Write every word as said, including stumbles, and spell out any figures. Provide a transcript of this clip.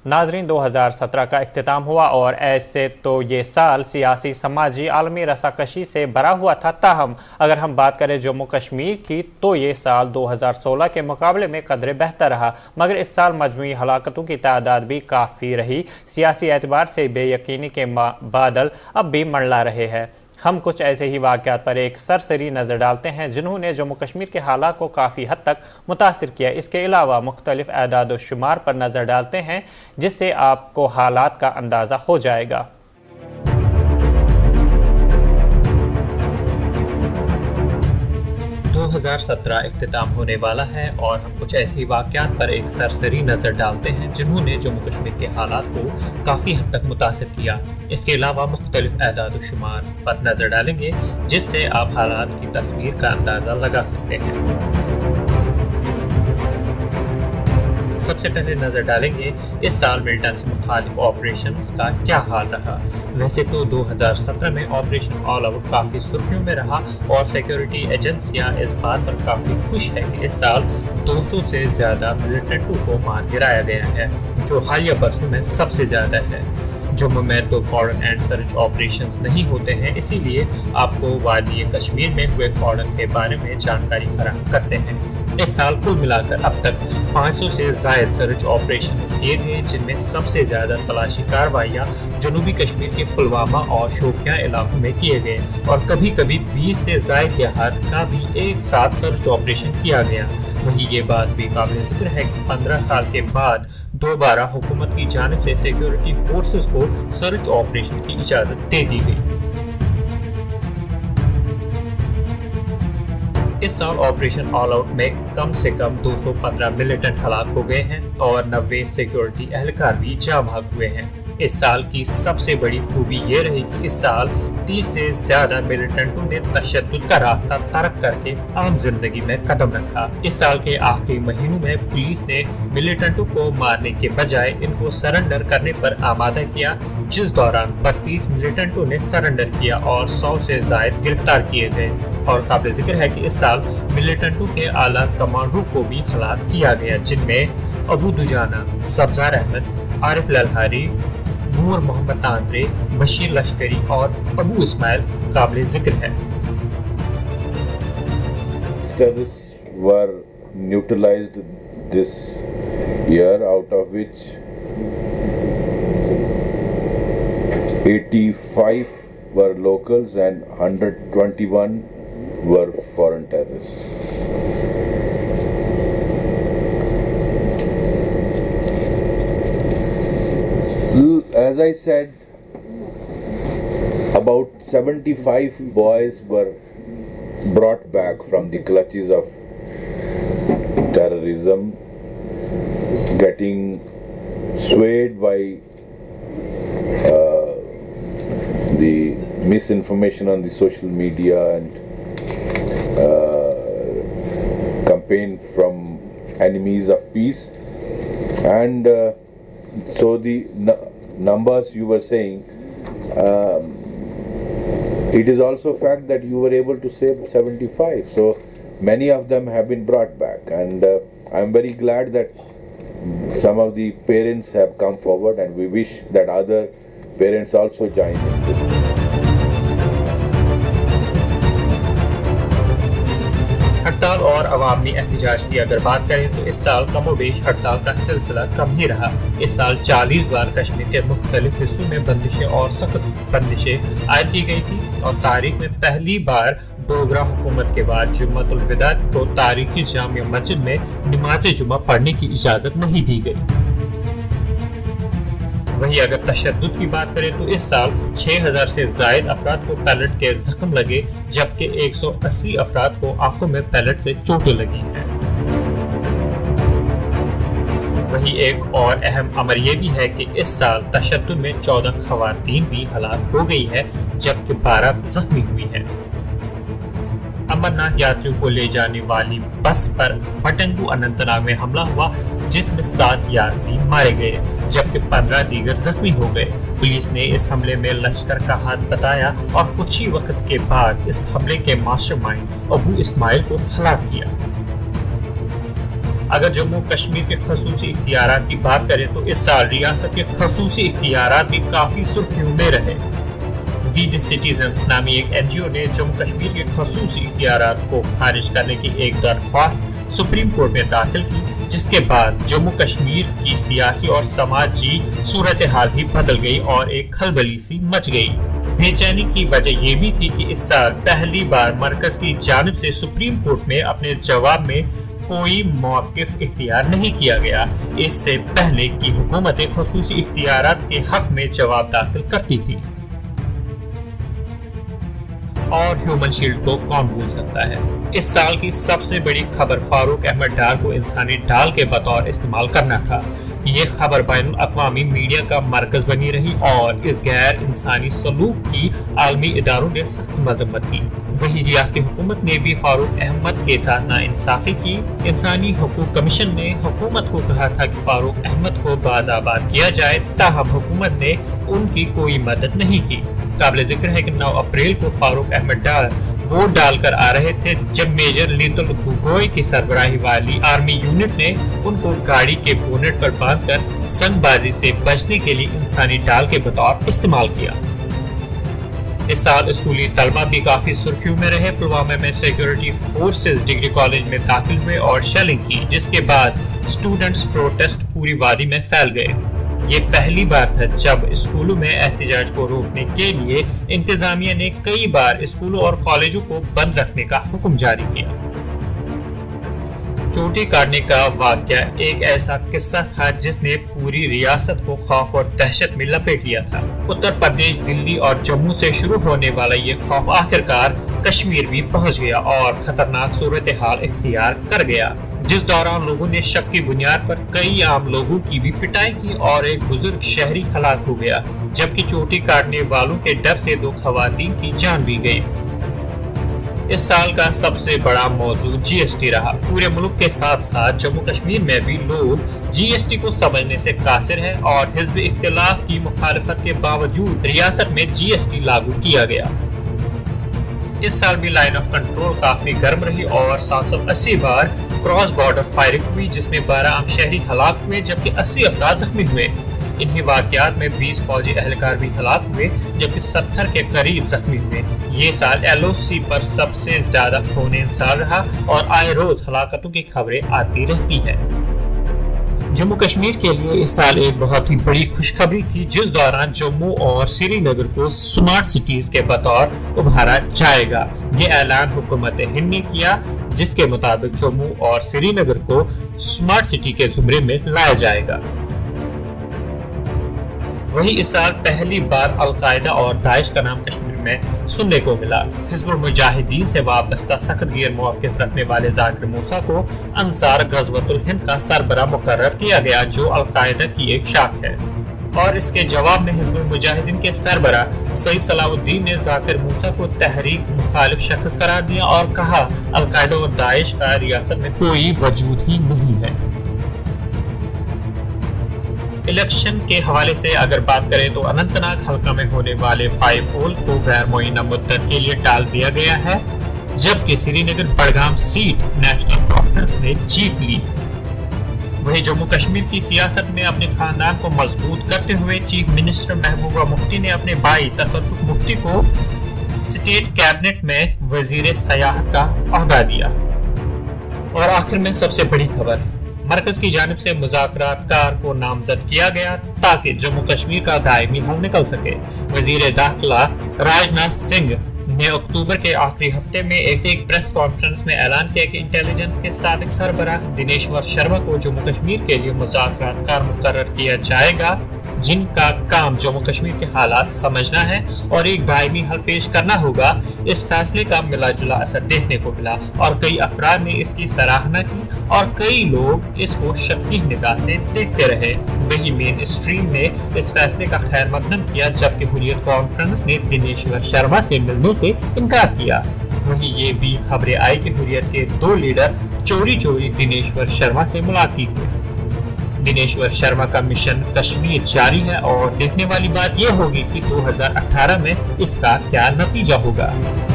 नाजरीन, दो हज़ार सत्रह का इख्तिताम हुआ और ऐसे तो ये साल सियासी, समाजी, आलमी रसाकशी से भरा हुआ था। ताहम अगर हम बात करें जम्मू कश्मीर की तो ये साल दो हज़ार सोलह के मुकाबले में कदरे बेहतर रहा, मगर इस साल मजमूई हलाकतों की तादाद भी काफ़ी रही। सियासी एतबार से बेयकीनी के बादल अब भी मंडला रहे हैं। हम कुछ ऐसे ही वाक़यात पर एक सरसरी नज़र डालते हैं जिन्होंने जम्मू कश्मीर के हालात को काफ़ी हद तक मुतासिर किया। इसके अलावा मुख्तलिफ एदाद व शुमार पर नज़र डालते हैं जिससे आपको हालात का अंदाज़ा हो जाएगा। दो हज़ार सत्रह इख्तिताम होने वाला है और हम कुछ ऐसे वाक़यात पर एक सरसरी नज़र डालते हैं जिन्होंने जम्मू कश्मीर के हालात को काफ़ी हद तक मुतासिर किया। इसके अलावा मुख्तलिफ एदाद व शुमार पर नज़र डालेंगे जिससे आप हालात की तस्वीर का अंदाज़ा लगा सकते हैं। सबसे पहले नजर डालेंगे इस साल मिलिटेंट से मुखालिफ ऑपरेशंस का क्या हाल रहा। वैसे तो दो हज़ार सत्रह में ऑपरेशन ऑल आउट काफी सुर्खियों में रहा और सिक्योरिटी एजेंसियां इस बात पर काफी खुश है कि इस साल दो सौ से ज्यादा मिलिटेंटों को मार गिराया गया है, जो हालिया बरसों में सबसे ज्यादा है। जम्मू में तो कॉर्डन एंड सर्च ऑपरेशंस नहीं होते हैं, इसीलिए आपको वादी कश्मीर में हुए कॉर्डन के बारे में जानकारी फराहम करते हैं। इस साल कुल मिलाकर अब तक पाँच सौ से ज़ायद सर्च ऑपरेशंस किए गए, जिनमें सबसे ज्यादा तलाशी कार्रवाइयाँ जनूबी कश्मीर के पुलवामा और शोपियां इलाकों में किए गए और कभी कभी बीस से ज़ायद देहात का भी एक साथ सर्च ऑपरेशन किया गया। वहीं ये बात भी काबिल जिक्र है कि पंद्रह साल के बाद दोबारा हुकूमत की जानिब से सिक्योरिटी फोर्सेस को सर्च ऑपरेशन की इजाजत दे दी गई। इस साल ऑपरेशन ऑल आउट में कम से कम दो सौ पंद्रह मिलिटेंट हलाक हो गए हैं और नब्बे सिक्योरिटी एहलकार भी जा भाग हुए हैं। इस साल की सबसे बड़ी खूबी ये रही कि इस साल तीस से ज्यादा मिलिटेंटों ने तशद्दुद का रास्ता तर्क करके आम जिंदगी में कदम रखा। इस साल के आखिरी महीनों में पुलिस ने मिलिटेंटों को मारने के बजाय इनको सरेंडर करने पर आमादा किया, जिस दौरान बत्तीस मिलिटेंटों ने सरेंडर किया और सौ से ज्यादा गिरफ्तार किए गए। और काबिल जिक्र है कि इस साल मिलिटेंटों के आला कमांडरों को भी हलाक किया गया, जिनमें अबू दुजाना, सब्जार अहमद, आरिफ ललहारी, नूर मोहम्मद तांत्रे, बशीर लश्करी और अबू इस्माइल काबिल जिक्र है। Terrorists were neutralized this year, out of which eighty-five were locals and one hundred twenty-one were foreign terrorists. As I said, about seventy-five boys were brought back from the clutches of terrorism, getting swayed by uh, the misinformation on the social media and uh, campaign from enemies of peace. And uh, so the numbers you were saying, um, it is also fact that you were able to save seventy-five. So many of them have been brought back, and uh, I am very glad that some of the parents have come forward, and we wish that other parents also join in this. हड़ताल और अवामी एहतजाज की अगर बात करें तो इस साल कमोबेश हड़ताल का सिलसिला कम ही रहा। इस साल चालीस बार कश्मीर के मुख्तलिफ हिस्सों में बंदिशें और सख्त बंदिशें आयद की गई थी और तारीख में पहली बार डोगरा हुकूमत के बाद जुम्मतुल विदा को तारीखी जामिया मस्जिद में नमाज जुम्मा पढ़ने की इजाजत नहीं दी गई। वहीं अगर तशद्दुद की बात करें तो इस साल छह हज़ार से जायद अफराद को पैलेट के जख्म लगे, जबकि एक सौ अस्सी अफराद को आंखों में पैलेट से चोटें लगी हैं। वहीं एक और अहम अमर ये भी है कि इस साल तशद्दुद में चौदह खवातीन भी हलाक हो गई है, जबकि बारह जख्मी हुई हैं। अमरनाथ यात्रियों को ले जाने वाली बस पर बटंगू अनंतनाग में हमला हुआ, जिसमें सात यात्री मारे गए जबकि पंद्रह दीगर जख्मी हो गए। पुलिस ने इस हमले में लश्कर का हाथ बताया और कुछ ही वक्त के बाद इस हमले के मास्टरमाइंड अबू इस्माइल को हलाक किया। اگر جموں کشمیر کے خصوصی اختیارات کی بات کریں تو اس سال ریاست کے خصوصی اختیارات بھی کافی سرخیوں میں رہے۔ وی دی سٹیزنز نامی ایک این جی او نے جموں کشمیر کے خصوصی اختیارات کو خارج کرنے کی ایک درخواست سپریم کورٹ میں داخل کی، جس کے بعد جموں کشمیر کی سیاسی اور سماجی صورتحال ہی بدل گئی اور ایک کھلبلی سی مچ گئی۔ بے چینی کی وجہ یہ بھی تھی کہ اس سال پہلی بار مرکز کی جانب سے سپریم کورٹ میں اپنے جواب میں کوئی موقف اختیار نہیں کیا گیا۔ اس سے پہلے کی حکومتیں خصوصی اختیارات کے حق میں جواب داخل کرتی تھی۔ اور ہیومن شیلڈ کو کون بھول سکتا ہے؟ اس سال کی سب سے بڑی خبر فاروق احمد ڈار کو انسانی ڈال کے بطور استعمال کرنا تھا۔ یہ خبر بین الاقوامی میڈیا کا مرکز بنی رہی اور اس غیر انسانی سلوک کی عالمی اداروں نے سخت مذمت کی۔ وہی ریاستی حکومت نے بھی فاروق احمد کے ساتھ ناانصافی کی۔ انسانی حقوق کمیشن نے حکومت کو کہا تھا کہ فاروق احمد کو بازآباد کیا جائے، تاہم حکومت نے ان کی کوئی مدد نہیں کی۔ قابل ذکر ہے کہ نو اپریل کو فاروق احمد ڈار ووٹ ڈال کر آ رہے تھے جب میجر لیتل گوگوئی کی سربراہی والی آرمی یونٹ نے ان کو گاڑی کے بونٹ پر باندھ کر سنگ بازی سے بچنے کے لیے انسانی ڈال کے بطور استعمال کیا۔ اس سال اسکولی طلبہ بھی کافی سرخیوں میں رہے۔ پلوامہ میں سیکیورٹی فورسز ڈگری کالج میں داخل ہوئے اور شیلنگ کی، جس کے بعد اسٹوڈنٹس پروٹیسٹ پوری وادی میں پھیل گئے۔ یہ پہلی بار تھا جب اسکولوں میں احتجاج کو روکنے کے لیے انتظامیہ نے کئی بار اسکولوں اور کالجوں کو بند رکھنے کا حکم جاری کیا۔ چوٹی کاٹنے کا واقعہ ایک ایسا قصہ تھا جس نے پوری ریاست کو خوف اور دہشت میں لپیٹ لیا تھا۔ اتر پردیش، دلی اور جموں سے شروع ہونے والا یہ خوف آخرکار کشمیر بھی پہنچ گیا اور خطرناک صورتحال اختیار کر گیا، جس دوران لوگوں نے شک کی بنیاد پر کئی عام لوگوں کی بھی پٹائی کی اور ایک بزرگ شہری ہلاک ہو گیا، جبکہ چوٹی کاٹنے والوں کے ڈر سے دو خواتین کی جان بھی گئی۔ اس سال کا سب سے بڑا موضوع جی ایس ٹی رہا۔ پورے ملک کے ساتھ ساتھ جموں کشمیر میں بھی لوگ جی ایس ٹی کو سمجھنے سے قاصر ہیں اور حزب اختلاف کی مخالفت کے باوجود ریاست میں جی ایس ٹی لاگو کیا گیا۔ اس سال بھی لائن آف کنٹرول کافی گرم رہی اور سات سو اسی بار کراس بارڈر فائرنگ ہوئی، جس میں بارہ عام شہری ہلاک ہوئے جبکہ اسی افراد زخمی ہوئے۔ انہی واقعات میں بیس فوجی اہلکار بھی ہلاک ہوئے جبکہ ستر کے قریب زخمی ہوئے۔ یہ سال ایل او سی پر سب سے زیادہ خونین سال رہا اور آئے روز ہلاکتوں کی خبریں آتی رہتی ہیں۔ جموں کشمیر کے لیے اس سال ایک بہت ہی بڑی خوشخبری تھی، جس دوران جموں اور سری نگر کو سمارٹ سٹیز کے بطور ابھارا جائے گا۔ یہ اعلان حکومت ہند نے کیا، جس کے مطابق جموں اور سری نگر کو سمارٹ سٹی کے زمرے میں لایا جائے گا۔ وہی اس سال پہلی بار القاعدہ اور داعش کا نام کشمیر میں سننے کو ملا۔ حزب المجاہدین سے وابستہ سخت گیر موقف رکھنے والے ذاکر موسیٰ کو انصار غزوۃ الہند کا سربراہ مقرر کیا گیا، جو القاعدہ کی ایک شاخ ہے، اور اس کے جواب میں حزب المجاہدین کے سربراہ سید صلاح الدین نے ذاکر موسیٰ کو تحریک مخالف شخص قرار دیا اور کہا القاعدہ اور داعش کا ریاست میں کوئی وجود ہی نہیں ہے۔ الیکشن کے حوالے سے اگر بات کریں تو اننت ناگ حلقہ میں ہونے والے بائی پول کو غیر معینہ مدت کے لیے ٹال دیا گیا ہے، جبکہ سری نگر بڑگام سیٹ نیشنل کانفرنس نے جیت لی۔ وہی جموں کشمیر کی سیاست میں اپنے خاندان کو مضبوط کرتے ہوئے چیف منسٹر محبوبہ مفتی نے اپنے بھائی تصدق مفتی کو اسٹیٹ کیبنٹ میں وزیر سیاحت کا عہدہ دیا۔ اور آخر میں سب سے بڑی خبر، مرکز کی جانب سے مذاکرات کار کو نامزد کیا گیا تاکہ جموں کشمیر کا دائمی حل نکل سکے۔ وزیر داخلہ راجناتھ سنگھ نے اکتوبر کے آخری ہفتے میں ایک ایک پریس کانفرنس میں اعلان کیا کہ انٹیلیجنس کے سابق سربراہ دنیشور شرما کو جموں کشمیر کے لیے مذاکرات کار مقرر کیا جائے گا، جن کا کام جموں کشمیر کے حالات سمجھنا ہے اور ایک دائمی حل پیش کرنا ہوگا۔ اس فیصلے کا ملا جلا اثر دیکھنے کو ملا اور کئی افراد نے اس کی سراہنا کی اور کئی لوگ اس کو شکی نگاہ سے دیکھتے رہے۔ وہی مین اسٹریم نے اس فیصلے کا خیر مقدم کیا، جبکہ حریت کانفرنس نے دنیشور شرما سے ملنے سے انکار کیا۔ وہی یہ بھی خبریں آئی کہ حریت کے دو لیڈر چوری چوری دنیشور شرما سے ملاقات ہوئی۔ دنیشور شرما کا مشن کشمیر جاری ہے اور دیکھنے والی بات یہ ہوگی کہ دو ہزار اٹھارہ میں اس کا کیا نتیجہ ہوگا۔